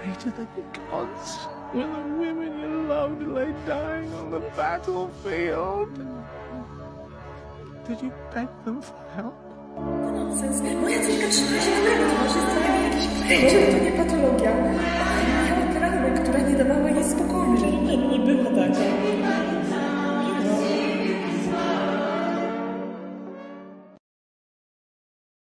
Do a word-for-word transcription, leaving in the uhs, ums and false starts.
pray to the gods when the women you loved lay dying on the battlefield? Did you beg them for help? To nonsens. Moja córka trzyma się dobrego towarzystwa, jak jakieś prycie.